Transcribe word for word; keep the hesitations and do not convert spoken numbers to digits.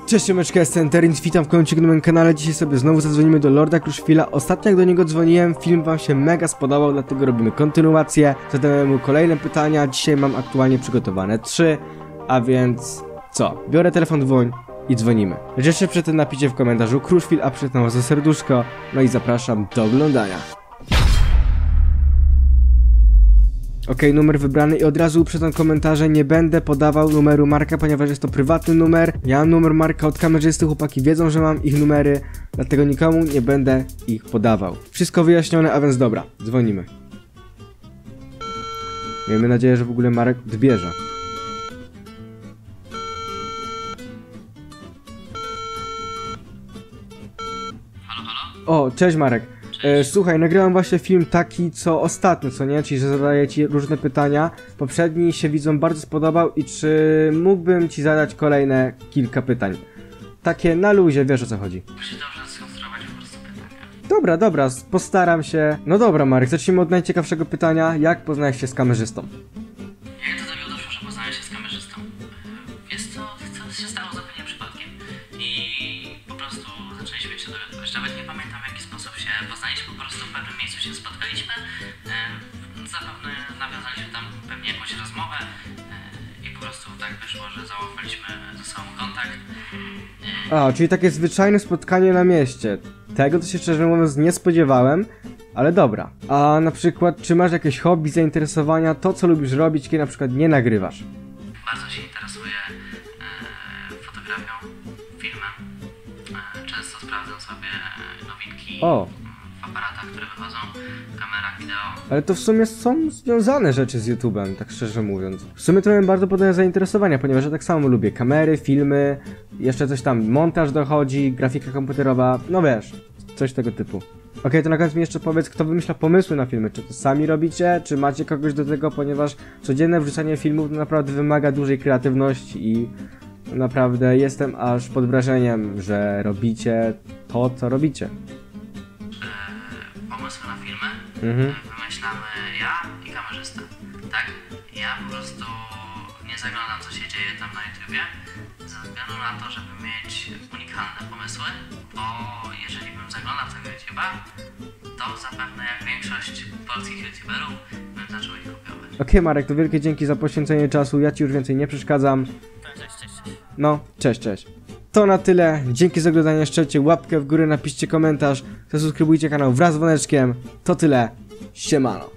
Cześć, siemeczka, jestem Terins, witam w kolejnym na moim kanale. Dzisiaj sobie znowu zadzwonimy do Lorda Kruszwila. Ostatnio jak do niego dzwoniłem, film wam się mega spodobał, dlatego robimy kontynuację. Zadamy mu kolejne pytania, dzisiaj mam aktualnie przygotowane trzy, a więc co? Biorę telefon, dłoń i dzwonimy. Jeszcze przed tym napiszcie w komentarzu Kruszwil, a przed tym za serduszko, no i zapraszam do oglądania. Ok, numer wybrany i od razu uprzedzam komentarze, nie będę podawał numeru Marka, ponieważ jest to prywatny numer. Ja mam numer Marka od kamerzysty, chłopaki wiedzą, że mam ich numery, dlatego nikomu nie będę ich podawał. Wszystko wyjaśnione, a więc dobra, dzwonimy. Miejmy nadzieję, że w ogóle Marek odbierze. Halo, halo? O, cześć Marek. E, słuchaj, nagrałem właśnie film taki, co ostatnio, co nie? Czyli, że zadaję ci różne pytania. Poprzedni się widzom bardzo spodobał i czy mógłbym ci zadać kolejne kilka pytań? Takie na luzie, wiesz o co chodzi. Muszę dobrze skonstruować po prostu pytania. Dobra, dobra, postaram się. No dobra Marek, zacznijmy od najciekawszego pytania. Jak poznałeś się z kamerzystą? Jak do tego doszło, że poznałem się z kamerzystą? Wiesz co, co się stało zupełnie przypadkiem. I po prostu zaczęliśmy się dowiadywać. Nawet nie pamiętam w jaki sposób się poznaliśmy, po prostu w pewnym miejscu się spotkaliśmy. E, zapewne nawiązaliśmy tam pewnie jakąś rozmowę. E, I po prostu tak wyszło, że załapaliśmy ze sobą kontakt. E, A, czyli takie zwyczajne spotkanie na mieście. Tego to się szczerze mówiąc nie spodziewałem, ale dobra. A na przykład, czy masz jakieś hobby, zainteresowania, to co lubisz robić, kiedy na przykład nie nagrywasz? Bardzo się interesuję e, fotografią, filmem. E, często sprawdzam sobie nowinki O. w aparatach, które wychodzą, w kamerach wideo. Ale to w sumie są związane rzeczy z YouTube'em, tak szczerze mówiąc. W sumie to miałem bardzo podobne zainteresowania, ponieważ ja tak samo lubię kamery, filmy, jeszcze coś tam, montaż dochodzi, grafika komputerowa, no wiesz, coś tego typu. Okej, okay, to na koniec mi jeszcze powiedz, kto wymyśla pomysły na filmy, czy to sami robicie, czy macie kogoś do tego, ponieważ codzienne wrzucanie filmów naprawdę wymaga dużej kreatywności i naprawdę jestem aż pod wrażeniem, że robicie to, co robicie. E, pomysły na filmy Mhm. wymyślamy ja i kamerzysta, tak? Ja po prostu nie zaglądam, co się dzieje tam na YouTubie, ze względu na to, żeby mieć unikalne pomysły, bo jeżeli bym zaglądał tego YouTuba, to zapewne jak większość polskich YouTuberów bym zaczął ich kopiować. Okej okay, Marek, to wielkie dzięki za poświęcenie czasu, ja ci już więcej nie przeszkadzam. Cześć, cześć, cześć. No, cześć, cześć. To na tyle, dzięki za oglądanie, szczercie łapkę w górę, napiszcie komentarz, zasubskrybujcie kanał wraz z dzwoneczkiem. To tyle, siemano.